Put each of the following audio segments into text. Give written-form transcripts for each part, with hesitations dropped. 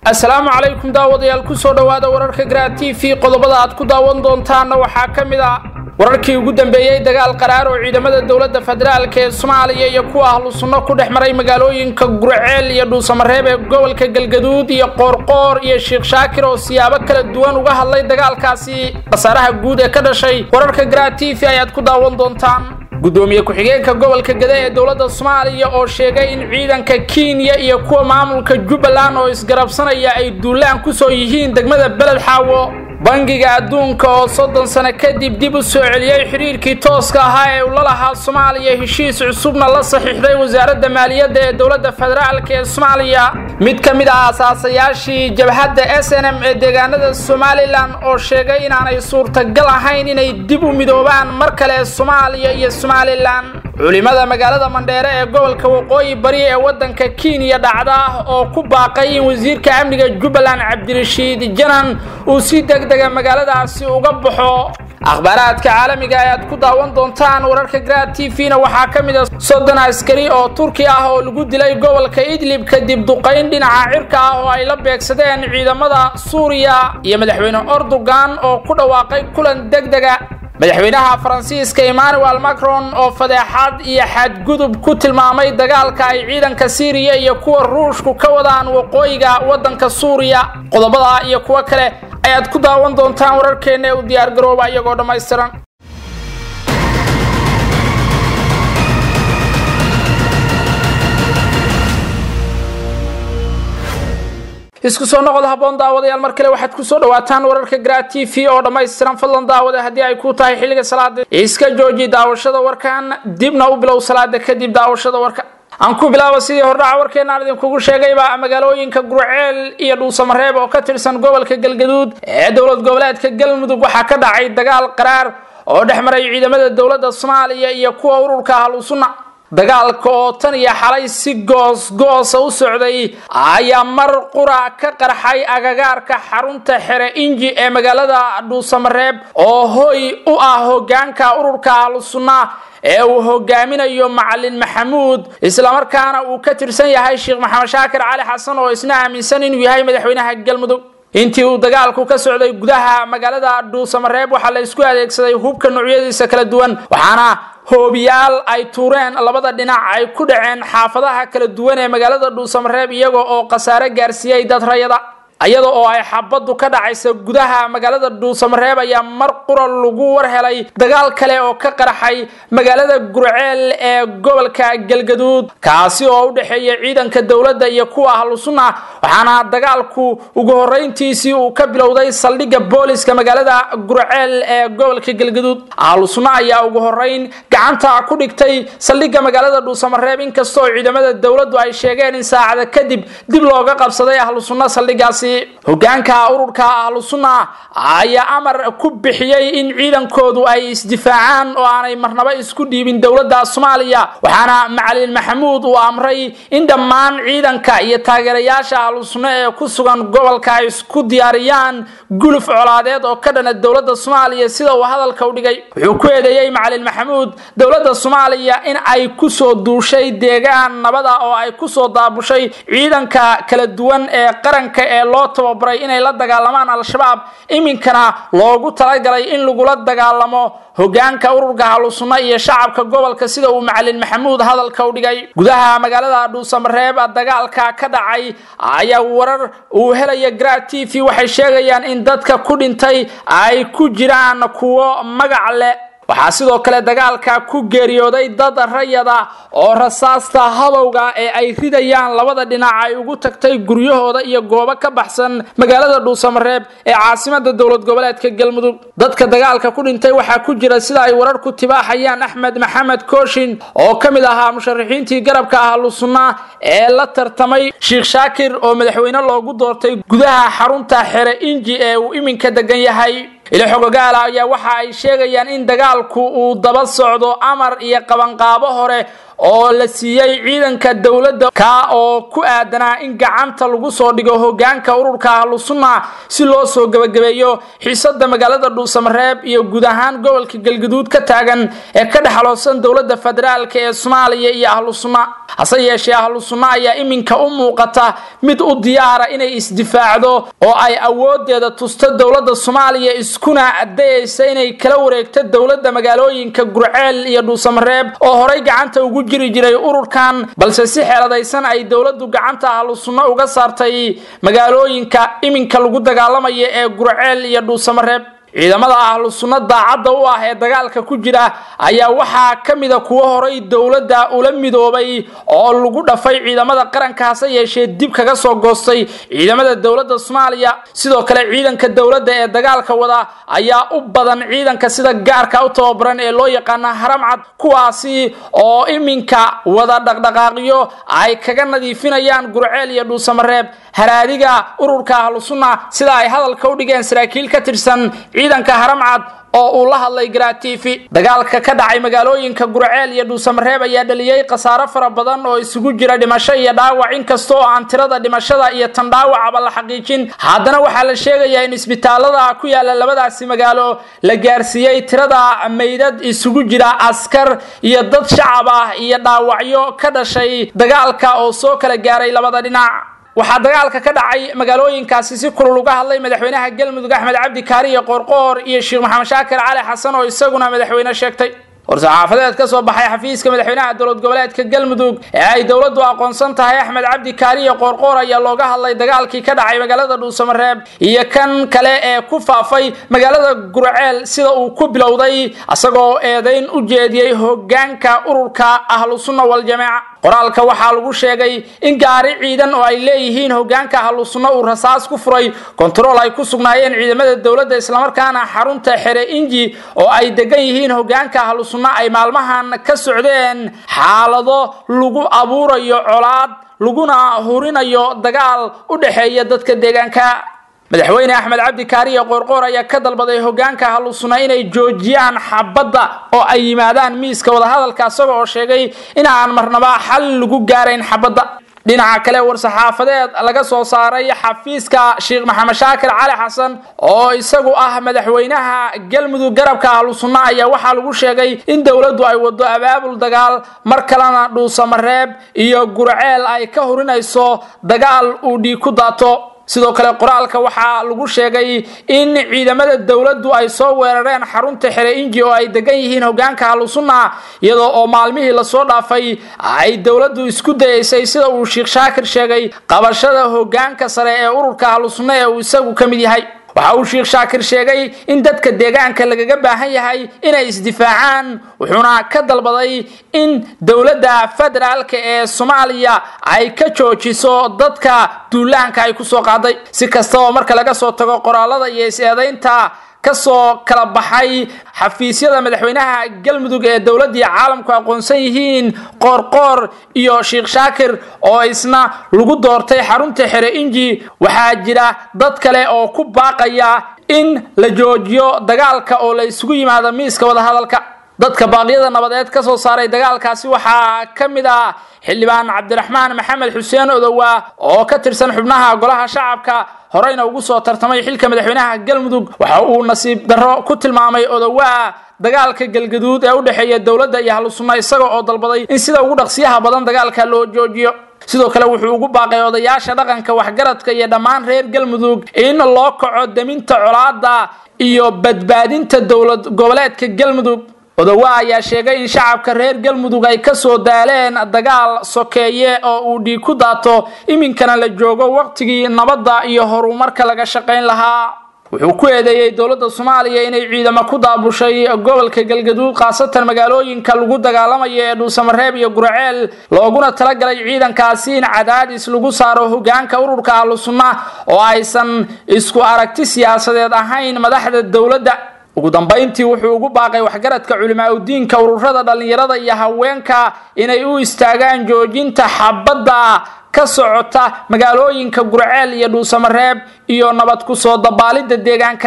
السلام عليكم داوديال كسو dhawaada wararka Gra TV qodobada aad ku daawan doontaan waxa kamid ah wararkii ugu dambeeyay dagaal qaraar oo ciidamada dawladda federaalka ee Soomaaliya iyo kuwa ahlu sunno ku dhexmaray magaalooyinka Gurceel iyo Dhuusamareeb ee gobolka Galgaduud iyo Qoorqoor iyo Sheekh Shaakir oo siyaabo kala duwan uga hadlay dagaalkaasi qasaraha guud ee ka dhashay wararka Gra TV ayaad ku daawan doontaan gudoomiye ku-xigeenka gobolka Gaday ee dawladda Soomaaliya oo sheegay in ciidanka Kenya iyo kuwa maamulka Jubbaland oo isgarabsanaya ay duulaan ku soo yihiin degmada Beled Xaawo bangiga adduunka oo 30 sano kadib dib u soo celiyay xiriirkii tooska ahaa ee uu la lahaa Soomaaliya heshiis cusubna la saxiixday wasaaradda maaliyadda ee dawladda federaalka ee Soomaaliya mid kamid ah asaasayaashii jabhadda SNM ee deegaanada Somaliland oo sheegay in aanay suurtagal ahayn inay dib u midoobaan mar kale Soomaaliya iyo Somaliland culimada magaalada Mandheere ee gobolka Waqooyi Bari ee wadanka Kenya dhacda oo ku baaqay in wasiirka amniga Jubbaland Cabdirashiid Janan uu si degdeg magaaladaasi uga baxo akhbaaraadka caalamiga ah aad ku daawan doontaan wararka Gra TV-na waxa kamid ah 30 askari oo Turki ah oo lagu dilay gobolka Idlib kadib duqeyn dhinaca cirka ah oo ay la beegsadeen ciidamada Suuriya iyo madaxweyne Erdogan oo ku dhawaaqay kulan degdeg ah madaxweynaha Faransiiska Emmanuel Macron oo fadeexad iyo xadgudub ku tilmaamay dagaalka ay ciidanka Syria iyo kuwa Ruushku ka wadaan waqooyiga wadanka Suuriya qodobada iyo kuwa kale ayaad ku daawan doontaan wararkeena u diyaar garooba iyagoo dhameystiran isku soo noqod haboon daawadayaal mar kale waxaad ku soo dhawaataan wararka Gra TV oo dhameystiran fadlan daawada hadii ay ku tahay xilliga salaada iska jooji daawashada warkan dibna u bilow salaada kadib daawashada warka aan ku bilaabo sidii hordhaca warkeena idin kugu sheegayba magaalooyinka Gurceel iyo Dhuusamareeb oo ka tirsan gobolka Galgaduud ee dawlad goboleedka Galmudug waxa ka dhacay dagaal qaraar oo dhexmaray ciidamada dawladda Soomaaliya iyo kuwa ururka ahlu sunna dagaalka oo tan iyo xalay si goos u socday ayaa mar qura ka qarxay agagaarka xarunta xere inji ee magaalada Dhuusamareeb oo hooy u ah hoggaanka ururka ahlu sunna ee uu hogaaminayo Macallin Maxamuud isla markaana uu ka tirsan yahay Sheekh Maxamed Shaakir Cali Xasan oo isna aaminsan inuu yahay madaxweynaha Galmudug intii uu dagaalku ka socday gudaha magaalada Dhuusamareeb waxa la isku adeegsaday hubka noocyadiisa kala duwan waxaana hoobiyaal ay tuureen labada dhinac ay ku dhaceen xaafadaha kala duwan ee magaalada Dhuusamareeb iyagoo oo qasaare gaarsiiyay dad rayada ayadoo oo ay xabadu ka dhacaysa gudaha magaalada Dhuusamareeb ayaa mar qura lagu war helay dagaal kale oo ka qarxay magaalada Gurceel ee gobolka Galgaduud kaasi oo u dhaxeeyay ciidanka dawladda iyo kuwa ahlu sunna waxaana dagaalku ugu horeyntiisii uu ka bilowday saldhigga booliska magaalada Gurceel ee gobolka Galgaduud ahlu sunna ayaa ugu horeyn gacanta ku dhigtay saldhigga magaalada Dhuusamareeb inkastoo ciidamada dawladdu ay sheegeen in saacada kadib dib looga qabsaday ahlu sunna saldhiggaasi hoggaanka ururka ahlu sunna ayaa amar ku bixiyay in ciidankoodu ay isdifaacaan oo aanay marnaba isku dhiibin dawladda Soomaaliya waxaana Macallin Maxamuud uu amray in dhammaan ciidanka iyo taageerayaasha ahlu sunna ee ku sugan gobolka ay isku diyaariyaan guluf colaadeed oo ka dhan dawladda Soomaaliya sida uu hadalka u dhigay wuxuu ku eedeeyay Macallin Maxamuud dawladda Soomaaliya in ay ku soo duushay deegaan nabada oo ay ku soo daabushay ciidanka kala duwan ee qaranka ee loo tababaray inay la dagaalamaan al-shabaab iminkana loogu talagalay in lagu la dagaalamo hoggaanka ururka ahlu sunna iyo shacabka gobolka sida uu Macallin Maxamuud hadalka u dhigay gudaha magaalada Dhuusamareeb dagaalka ka dhacay ayaa warar uu helay Gra TV waxay sheegayaan in dadka ku dhintay ay ku jiraan kuwo magac leh waxaa sidoo kale dagaalka ku geeriyooday dad rayada oo rasaasta habowga ee ay ridayaan labada dhinac ay ugu tagtay guryahooda iyo goobo ka baxsan magaalada Dhuusamareeb ee caasimadda dawlad goboleedka Galmudug dadka dagaalka ku dhintay waxa ku jira sida ay warar ku tibaaxayaan Axmed Maxamed Kooshin oo kamid ahaa musharaxiintii garabka ahlu sunna ee la tartamay Sheekh Shaakir oo madaxweyne loogu doortay gudaha xarunta xere inji ee uu iminka degan yahay ila xogogaal ayaa waxa ay sheegayaan in dagaalku uu daba socdo amar iyo qabanqaabo hore oo la siiyay ciidanka dawladda ka oo ku aadanaa in gacanta lagu soo dhigo hoggaanka ururka Ahlusunna si loo soo gabagabeeyo xiisadda magaalada Dhuusamareeb iyo guud ahaan gobolka Galgaduud ka taagan ee ka dhaxaloosan dawladda federaalka ee Soomaaliya iyo Ahlusunna hase yeeshee Ahlusunna ayaa iminka u muuqata mid u diyaara inay isdifaacdo oo ay awoodeeda tusto dawladda Soomaaliya iskuna adeeyay inay kala wareegto dawladda magaalooyinka Gurceel iyo Dhuusamareeb oo horay gacanta ugu jiri jiray ururkan balse si xeeladaysan ay dawladdu gacanta Ahlusunna uga saartay magaalooyinka iminka lagu dagaalamayo ee Gurceel iyo Dhuusamareeb ciidamada Ahlusunna daacadda u ah ee dagaalka ku jira ayaa waxa kamid ah kuwa horay dawladda ula midoobay oo lagu dhafay ciidamada qarankaas yeeshee dib kaga soo goostay ciidamada dawladda Soomaaliya sidoo kale ciidanka dawladda ee dagaalka wada ayaa u badan ciidanka sida gaarka u tababaran ee loo yaqaan Haramcad kuwaasi oo iminka wada dhaqdhaqaaqiyo ay kaga nadiifinayaan Gurceel iyo Dhuusamareeb haraadiga ururka Ahlusunna sida ay hadalka u dhigeen saraakiil ka tirsan ciidanka Haramcad oo uu la hadlay TV dagaalka ka dhacay magaalooyinka Gurceel iyo Dhuusamareeb ayaa dhaliyay khasaare fara badan oo isugu jira dhimasho iyo dhaawac inkastoo aan tirada dhimashada iyo tan dhaawacba la xaqiijin haddana waxa la sheegayaa in isbitaalada ku yaala labadaasi magaalo la gaarsiiyay tirada meydad isugu jira askar iyo dad shacab ah iyo dhaawacyo ka dhashay dagaalka oo soo kala gaaray labada dhinac waxa dagaalka ka dhacay magaalooyinkaasi si kulul uga hadlay madaxweynaha Galmudug Axmed Cabdi Kaariye Qoorqoor iyo Sheekh Maxamed Shaakir Cali Xasan oo isaguna madaxweyne sheegtay war-saxaafadeed ka soo baxay xafiiska madaxweynaha dowlad goboleedka Galmudug ee ay dawladdu aqoonsan tahay Axmed Cabdi Kaariye Qoorqoor ayaa looga hadlay dagaalkii ka dhacay magaalada Dhuusamareeb iyo kan kale ee ku faafay magaalada Gurceel sida uu ku bilowday asagoo eedayn u jeediyay hoggaanka ururka Ahlusunna wal Jamaaca qoraalka waxa lagu sheegay in gaari ciidan oo ay leeyihiin hoggaanka Ahlusunna uu rasaas ku furay control ay ku sugnaayeen ciidamada dawladda isla markaana xarunta xere inji oo ay degan yihiin hoggaanka Ahlusunna ay maalmahan ka socdeen xaalado lagu abuurayo colaad laguna hurinayo dagaal u dhaxeeya dadka deegaanka madaxweyne Axmed Cabdi Kaariye Qoorqoor ayaa ka dalbaday hoggaanka Ahlusunna inay joojiyaan xabadda oo ay yimaadaan miiska wada hadalka asagoo sheegay in aan marnaba xal lagu gaarayn xabadda dhinaca kale war-saxaafadeed laga soo saaray xafiiska Sheekh Maxamed Shaakir Cali Xasan oo isagu ah madaxweynaha Galmudug garabka Ahlusunna ayaa waxa lagu sheegay in dawladdu ay wado abaabul dagaal mar kalena Dhuusamareeb iyo Gurceel ay ka hurinayso dagaal uu dhiig ku daato sidoo kale qoraalka waxa lagu sheegay in ciidamada dawladdu ay soo weerareen xarunta xere inji oo ay degan yihiin hoggaanka Ahlusunna iyadoo oo maalmihii la soo dhaafay ay dawladdu isku dayaysay sida uu Sheekh Shaakir sheegay qabashada hoggaanka sare ee ururka Ahlusunna ee uu isagu kamid yahay waxa uu Sheekh Shaakir sheegay in dadka deegaanka lagaga baahan yahay inay isdifaacaan wuxuuna ka dalbaday in dawladda federaalka ee Soomaaliya ay ka joojiso dadka duulaanka ay ku soo qaaday si kastaba marka laga soo tago qoraalada iyo is-eedaynta kasoo kala baxay xafiisyada madaxweynaha Galmudug ee dawladda caalamku aqoonsan yihiin Qoorqoor iyo Sheekh Shaakir oo isna lagu doortay xarunta xere inji waxa jira dad kale oo ku baaqaya in la joojiyo dagaalka oo la isugu yimaado miiska wada hadalka dadka baaqyada nabadeed ka soo saaray dagaalkaasi waxa kamid ah xildhibaan Cabdiraxmaan Maxamed Xuseen Odowa oo ka tirsan xubnaha golaha shacabka horeyna ugu soo tartamay xilka madaxweynaha Galmudug waxa uu nasiib darro ku tilmaamay Odowa dagaalka Galgaduud ee u dhaxeeya dawladda iyo Ahlusunna isaga oo dalbaday in sida ugu dhaqsiyaha badan dagaalka loo joojiyo sidoo kale wuxuu ugu baaqay odayaasha dhaqanka waxgaradka iyo dhammaan reer Galmudug in loo kaco daminta colaadda iyo badbaadinta dawlad goboleedka Galmudug Odowa ayaa sheegay in shacabka reer Galmudug ay ka soo daaleen dagaal sokeeye oo uu dhiig ku daato iminkana la joogo waqtigii nabadda iyo horumarka laga shaqayn lahaa wuxuu ku eedeeyay dawladda Soomaaliya inay ciidamo ku daabushay gobolka Galgaduud qaasatan magaalooyinka lagu dagaalamayo ee Dhuusamareeb iyo Gurceel looguna talagalay ciidankaasi in cadaadis lagu saaro hoggaanka ururka Ahlusunna oo aysan isku aragti siyaasadeed ahayn madaxda dawladda ugu dambeyntii wuxuu ugu baaqay waxgaradka culimaadudiinka ururada dhalinyarada iyo haweenka inay u istaagaan joojinta xabadda ka socota magaalooyinka Gurceel iyo Dhuusamareeb iyo nabad ku soo dabaalida deegaanka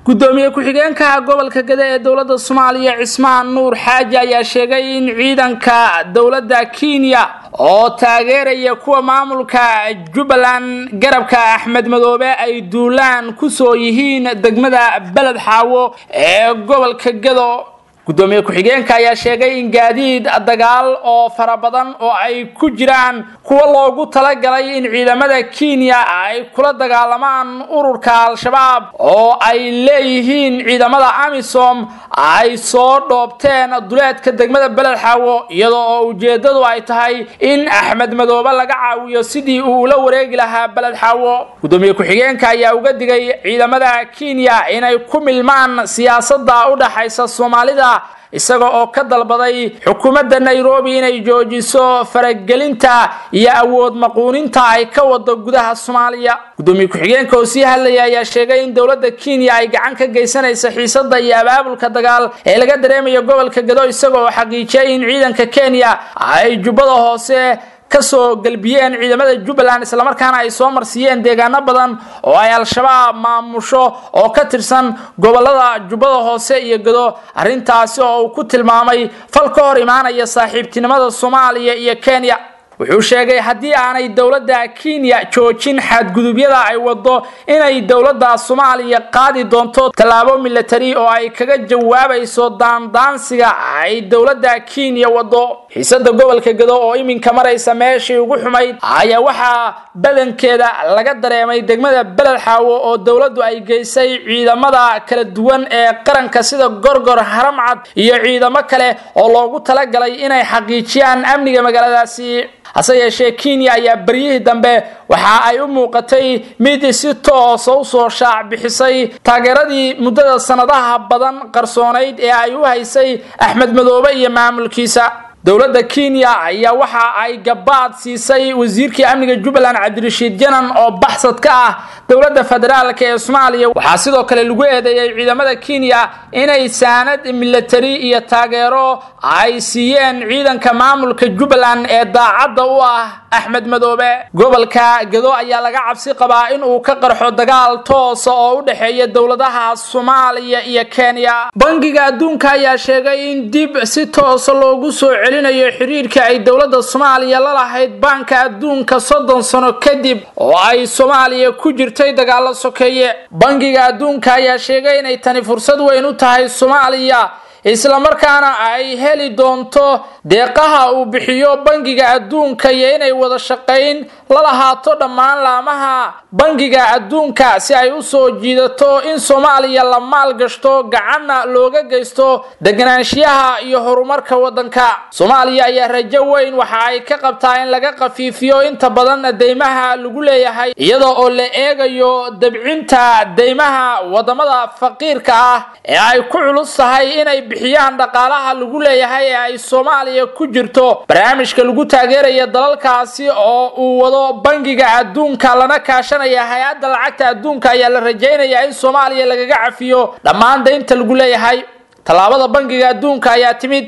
gudoomiye ku-xigeenka gobolka Gada ee dawladda Soomaaliya Cismaan Nuur Xaaji ayaa sheegay in ciidanka dawladda Kenya oo taageeraya kuwa maamulka Jubbaland garabka Axmed Madoobe ay duulaan ku soo yihiin degmada Balad Xaawo ee gobolka Gado gudoomiye ku-xigeenka ayaa sheegay in gaadiid dagaal oo farabadan oo ay ku jiraan kuwa loogu talagalay in ciidamada Kenya ay kula dagaalamaan ururka Al-Shabaab oo ay leeyihiin ciidamada AMISOM ay soo dhoobteen duleedka degmada Balad Xaawo iyadoo ujeedadu ay tahay in Axmed Madoobe laga caawiyo sidii uu la wareegi lahaa Balad Xaawo gudoomiye ku-xigeenka ayaa uga digay ciidamada Kenya inay ku milmaan siyaasadda u dhaxaysa Soomaalida isaga oo ka dalbaday xukuumadda Nairobi inay joojiso faragelinta iyo awood maquuninta ay ka wado gudaha Soomaaliya gudoomiye ku-xigeenka oo sii hadlaya ayaa sheegay in dawladda Kenya ay gacan ka geysanayso xiisadda iyo abaabulka dagaal ee laga dareemayo gobolka Gado isaga oo xaqiijiyay in ciidanka Kenya ay Jubbada Hoose kasoo galbiyeen ciidamada Jubbaland isla markaana ay soo marsiyeen deegaano badan oo ay Al-Shabaab maamusho oo ka tirsan gobolada Jubbada Hoose iyo Gado arintaasi oo uu ku tilmaamay fal ka hor imaanaya saaxiibtinimada Soomaaliya iyo Kenya wuxuu sheegay hadii aanay dawladda Kenya joojin xadgudubyada ay wado inay dawladda Soomaaliya qaadi doonto talaabo military oo ay kaga jawaabayso daandaansiga ay dawladda Kenya wado xiisada gobolka Gado oo iminka maraysa meeshii ugu xumayd ayaa waxa badankeeda laga dareemay degmada Balad Xaawo oo dawladdu ay geysay ciidamada kala duwan ee qaranka sida Gorgor Haramcad iyo ciidamo kale oo loogu talagalay inay xaqiijiyaan amniga magaaladaasi hase yeeshee Kenya ayaa baryihii dambe waxa ay u muuqatay mid si toos ah u soo shaac bixisay taageeradii muddada sanadaha badan qarsoonayd ee ay u haysay Axmed Madoobe iyo maamulkiisa dawladda Kenya ayaa waxa ay gabaad siisay wasiirkii amniga Jubbaland Cabdirashiid Janan oo baxsad ka ah dawladda federaalka ee Soomaaliya waxa sidoo kale lagu eedeeyay ciidamada Kenya inay saanad military iyo taageero ay siiyeen ciidanka maamulka Jubbaland ee daacadda u ah Axmed Madoobe gobolka Gado ayaa laga cabsi qabaa in uu ka qarxo dagaal toos oo u dhaxeeya dawladaha Soomaaliya iyo Kenya bangiga adduunka ayaa sheegay in dib si toos loogu soo celinayo xiriirka ay dawladda Soomaaliya la lahayd banka adduunka 30 sano kadib oo ay Soomaaliya ku jirtay dagaal sokeeye bangiga adduunka ayaa sheegay in ay tani fursad weyn u tahay Soomaaliya isla markaana ay heli doonto deeqaha uu bixiyo bangiga adduunka iyo inay wada shaqeyn la lahaato dhammaan laamaha bangiga adduunka si ay u soo jiidato in Soomaaliya la maal gashto gacanna looga geysto deganaanshiyaha iyo horumarka wadanka Soomaaliya ayaa rajo weyn waxa ay ka qabtaa in laga qafiifiyo inta badan deymaha lagu leeyahay iyadoo oo la eegayo dabcinta deymaha wadamada faqiirka ah ee ay ku culus tahay inay bixiyaan dhaqaalaha lagu leeyahay ee ay Soomaaliya ku jirto barnaamijka lagu taageerayo dalalkaasi oo uu wado bangiga adduunka lana kaashanaya hay'adda lacagta adduunka ayaa la rajaynayaa in Soomaaliya lagaga cafiyo dhammaan deynta lagu leeyahay talaabada bangiga adduunka ayaa timid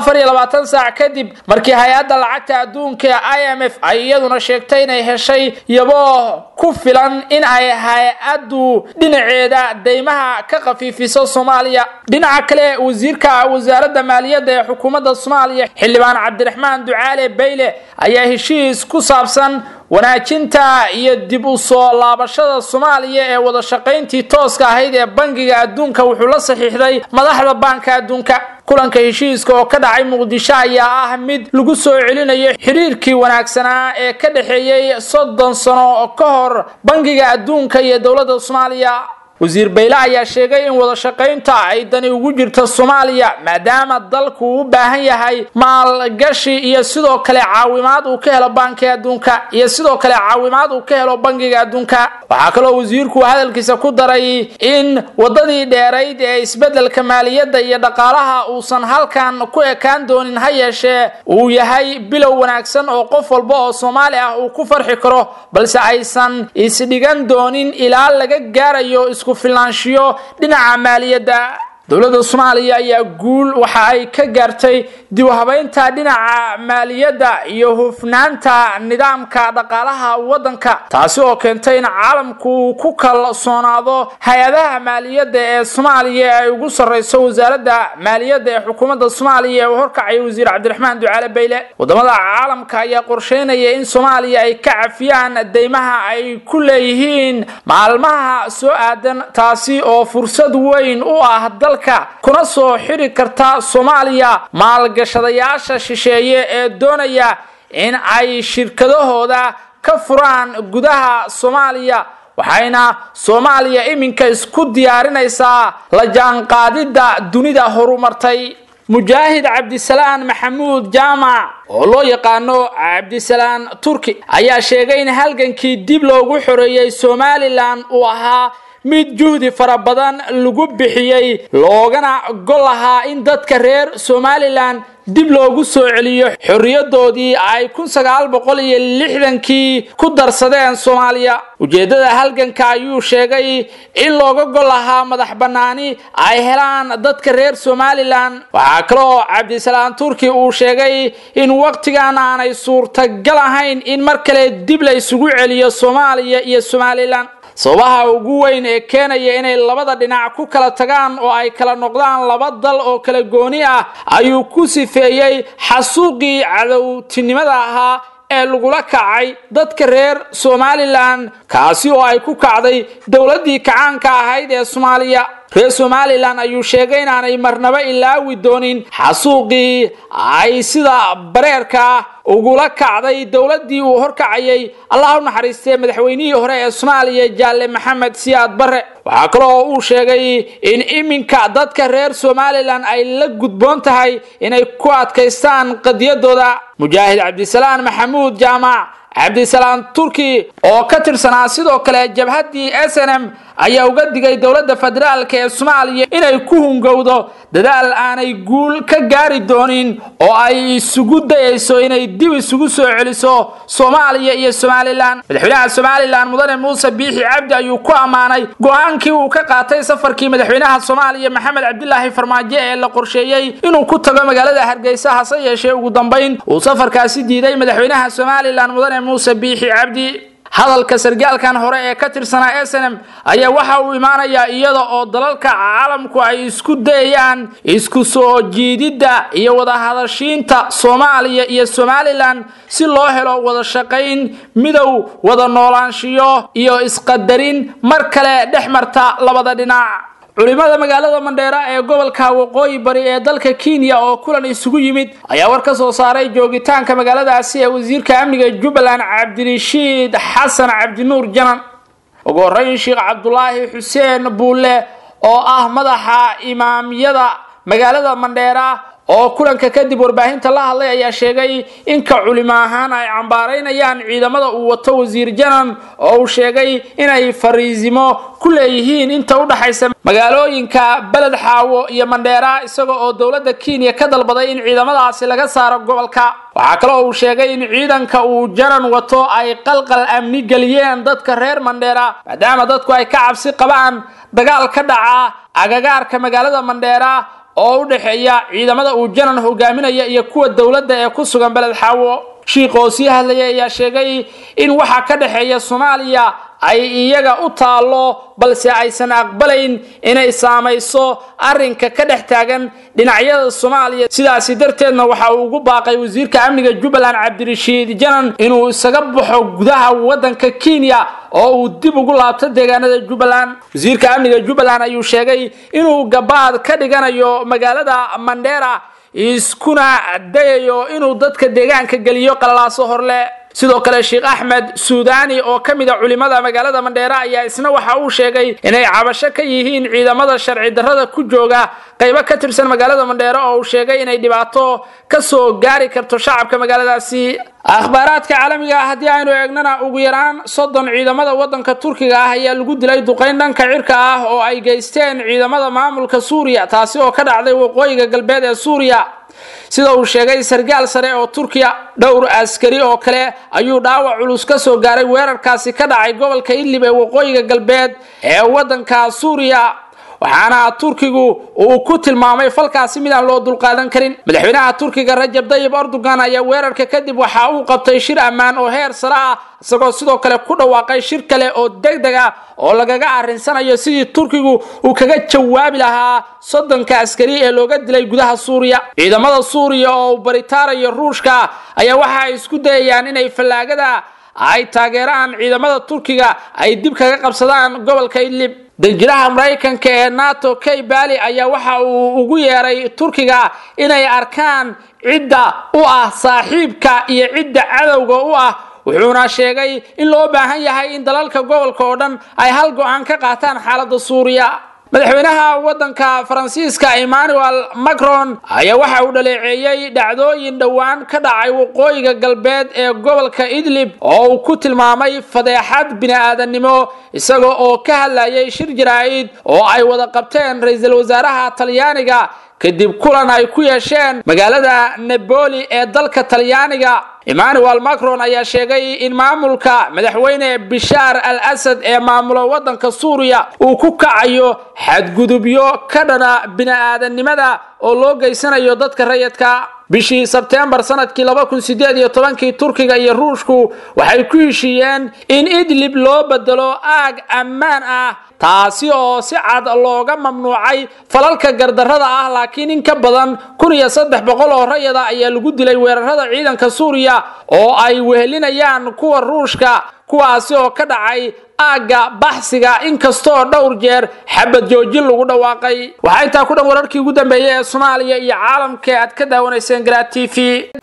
24 saac kadib markii hay'adda lacagta adduunka IMF ay iyaduna sheegtay inay heshay yabo ku filan in ay hay'addu dhinaceeda deymaha ka qafiifiso Soomaaliya dhinaca kale wasiirka wasaaradda maaliyadda ee xukuumadda Soomaaliya xildhibaan Cabdiraxmaan Ducaale Bayle ayaa heshiis ku saabsan wanaajinta iyo dib u soo laabashada Soomaaliya ee wada shaqeyntii tooska ahayd ee bangiga adduunka wuxuu la saxiixday madaxda banka adduunka kulanka heshiiska oo ka dhacay Muqdisho ayaa ah mid lagu soo celinayo xiriirkii wanaagsanaa ee ka dhaxeeyay 30 sano ka hor bangiga adduunka iyo dawladda Soomaaliya wasiir Bayle ayaa sheegay in wada shaqeynta ay dani ugu jirto Soomaaliya maadaama dalku u baahan yahay maalgashi iyo sidoo kale caawimaad uu ka helo bankiga adduunka iyo sidoo kale caawimaad uu ka helo bangiga adduunka waxa kale oo wasiirku hadalkiisa ku daray in wadadii dheerayd ee isbedelka maaliyadda iyo dhaqaalaha uusan halkan ku ekaan doonin hayeeshee uu yahay bilow wanaagsan oo qof walba oo Soomaali ah uu ku farxi karo balse aysan isdhigan doonin ilaa laga gaarayo isku filaanshiyo dhinaca maaliyadda dowladda Soomaaliya ayaa guul waxa ay ka gaartay dib u habeynta dhinaca maaliyadda iyo hufnaanta nidaamka dhaqaalaha waddanka taasi oo keentay in caalamku ku kalsoonaado hay'adaha maaliyadda ee Soomaaliya ay ugu sareyso wasaaradda maaliyadda ee xukuumadda Soomaaliya oo horkacay wasiir Cabdiraxmaan Ducaale Bayle wadamada caalamka ayaa qorsheynaya in Soomaaliya ay ka cafiyaan deymaha ay ku leeyihiin maalmaha soo aadan taasi oo fursad weyn u ah kuna soo xiri karta Soomaaliya maalgashadayaasha shisheeye ee doonaya in ay shirkadahooda ka furaan gudaha Soomaaliya waxayna Soomaaliya iminka isku diyaarinaysaa la jaanqaadida dunida horumartay mujaahid Cabdisalaan Maxamuud Jaamac oo loo yaqaano Cabdisalaan Turki ayaa sheegay in halgankii dib loogu xoreeyay Somaliland uu ahaa mid juhdi fara badan lagu bixiyay loogana gol ahaa in dadka reer Somaliland dib loogu soo celiyo xorriyadoodii ay 1960kii ku darsadeen Soomaaliya ujeedada halganka ayuu sheegay in looga gol ahaa madax banaani ay helaan dadka reer Somaliland waxa kale oo Cabdisalaan Turki uu sheegay in waqtigan aanay suurtagal ahayn in mar kale dib la isugu celiyo Soomaaliya iyo Somaliland sababaha ugu weyn ee keenaya inay labada dhinac ku kala tagaan oo ay kala noqdaan laba dal oo kala gooni ah ayuu ku sifeeyay xasuuqii cadawtinimada ahaa ee lagula kacay dadka reer Somaliland kaasi oo ay ku kacday dawladii kacaanka ahayd ee Soomaaliya reer Somaliland ayuu sheegay inaanay marnaba ilaawi doonin xasuuqii ay sida bareerka ugula kacday dawladii uu horkacayay Allah u naxariistay madaxweynihii hore ee Soomaaliya Jaalle Maxamed Siyaad Barre waxa kale oo uu sheegay in iminka dadka reer Somaliland ay la gudboon tahay inay ku adkaystaan qadiyadooda mujaahid Cabdisalaan Maxamuud Jaamac Cabdisalaan Turki oo ka tirsanaa sidoo kale jabhadii SNM ayaa uga digay dawladda federaalka ee Soomaaliya inay ku hungowdo dadaal aanay guul ka gaari doonin oo ay isugu dayayso inay dib isugu soo celiso Soomaaliya iyo Somaliland madaxweynaha Somaliland Mudane Muuse Biixi Cabdi ayuu ku amaanay go'aankii uu ka qaatay safarkii madaxweynaha Soomaaliya Maxamed Cabdilaahi Farmaajo ee la qorsheeyay inuu ku tago magaalada Hargeysa hase yeeshee ugu dambeyn uu safarkaasi diiday madaxweynaha Somaliland Mudane Muuse Biixi Cabdi hadalka sargaalkan hore ee ka tirsanaa SNM ayaa waxa uu imaanayaa iyada oo dalalka caalamku ay isku dayayaan isku soo jiidida iyo wada hadashiinta Soomaaliya iyo Somaliland si loo helo wada shaqayn midow wada noolaanshiyo iyo isqadarin mar kale dhexmarta labada dhinac culimada magaalada Mandheera ee gobolka Waqooyi Bari ee dalka Kenya oo kulan isugu yimid ayaa war ka soo saaray joogitaanka magaaladaasi ee wasiirka amniga Jubbaland Cabdirashiid Xasan Cabdinuur Janan ugu horeyn Sheekh Cabdullaahi Xuseen Buule oo ah madaxa imaamiyada magaalada Mandheera oo kulanka kadib warbaahinta la hadlay ayaa sheegay in ka culimo ahaan ay cambaaraynayaan ciidamada uu wato wasiir Janan oo uu sheegay inay fariisimo ku leeyihiin inta u dhaxaysa magaalooyinka Balad Xaawo iyo Mandheera isagoo oo dawladda Kenya ka dalbaday in ciidamadaasi laga saaro gobolka waxa kale oo uu sheegay in ciidanka uu Janan wato ay qalqal amni galiyeen dadka reer Mandheera maadaama dadku ay ka cabsi qabaan dagaal ka dhaca agagaarka magaalada Mandheera oo u dhaxeeya ciidamada uu Janan hogaaminaya iyo kuwa dawladda ee ku sugan Balad Xaawo Sheekh oo si hadlaya ayaa sheegay in waxa ka dhaxeeya Soomaaliya ay iyaga u taalo balse aysan aqbalayn inay saamayso arinka ka dhex taagan dhinacyada Soomaaliya sidaas darteedna waxa uu ugu baaqay wasiirka amniga Jubbaland Cabdirashiid Janan inuu isaga baxo gudaha wadanka Kenya oo uu dib ugu laabto deegaanada Jubbaland wasiirka amniga Jubbaland ayuu sheegay inuu gabaad ka dhiganayo magaalada Mandheera iskuna dayayo inuu dadka deegaanka galiyo qalaaso horle sidoo kale Sheekh Ahmed Suudani oo kamid ah culimada magaalada Mandheera ayaa isna waxa uu sheegay inay cabasho ka yihiin ciidamada sharci darrada ku jooga qaybo ka tirsan magaalada Mandheera oo uu sheegay inay dhibaato ka soo gaari karto shacabka magaaladaasi akhbaaraadka caalamiga ah hadii aynu eegnana ugu yaraan 30 ciidamada wadanka Turkiga ah ayaa lagu dilay duqeyn dhanka cirka ah oo ay geysteen ciidamada maamulka Suuriya taasi oo ka dhacday waqooyiga galbeed ee Suuriya sida uu sheegay sargaal sare oo Turkiya dhowr askari oo kale ayuu dhaawac culus ka soo gaaray weerarkaasi ka dhacay gobolka Idlib ee waqooyiga galbeed ee wadanka Suuriya waxaana turkigu uu ku tilmaamay falkaasi mid aan loo dulqaadan karin madaxweynaha turkiga Rajab Tayyip Erdogan ayaa weerarka kadib waxa uu qabtay shir ammaan oo heer sare ah isagoo sidoo kale ku dhawaaqay shir kale oo degdeg ah oo lagaga arinsanayo sidii turkigu uu kaga jawaabi lahaa 30 askari ee looga dilay gudaha Suuriya ciidamada Suuriya oo baritaarayo Ruushka ayaa waxa ay isku dayayaan inay fallaagada ay taageeraan ciidamada Turkiga ay dib kaga qabsadaan gobolka Idlib danjiraha Mareykanka ee NATO Kay Bali ayaa waxa uu ugu yeeray Turkiga inay arkaan cidda u ah saaxiibka iyo cidda cadawga u ah wuxuuna sheegay in loo baahan yahay in dalalka gobolka oo dhan ay hal go'aan ka qaataan xaaladda Suuriya madaxweynaha wadanka Faransiiska Emmanuel Macron ayaa waxa uu dhaleeceeyay dhacdooyin dhawaan ka dhacay waqooyiga galbeed ee gobolka Idlib oo uu ku tilmaamay fadeexad bini'aadanimo isagoo oo ka hadlayay shir jaraa'id oo ay wada qabteen ra'iisul wasaaraha Talyaaniga kadib kulan ay ku yeesheen magaalada Napoli ee dalka Talyaaniga Emmanuel Macron ayaa sheegay in maamulka madaxweyne Bashar al-Assad ee maamula wadanka Suuriya uu ku kacayo xadgudubyo ka dhana bini'aadanimada oo loo geysanayo dadka rayidka bishii September sanadkii 2018 Turkiga iyo Ruushku waxay ku heshiiyeen in Idlib loo bedelo aag ammaan ah taasi oo si cad looga mamnuucay falalka gardarrada ah laakiin in ka badan 1300 oo rayid ah ayaa lagu dilay weerarada ciidanka Suuriya oo ay wehelinayaan kuwa Ruushka kuwaasi oo ka dhacay aaga baxsiga inkastoo dhowr jeer xabad joojin lagu dhawaaqay waxa inta ku dhan wararkii ugu dambeeyay ee Soomaaliya iyo caalamka aad ka daawanayseen Garaa TV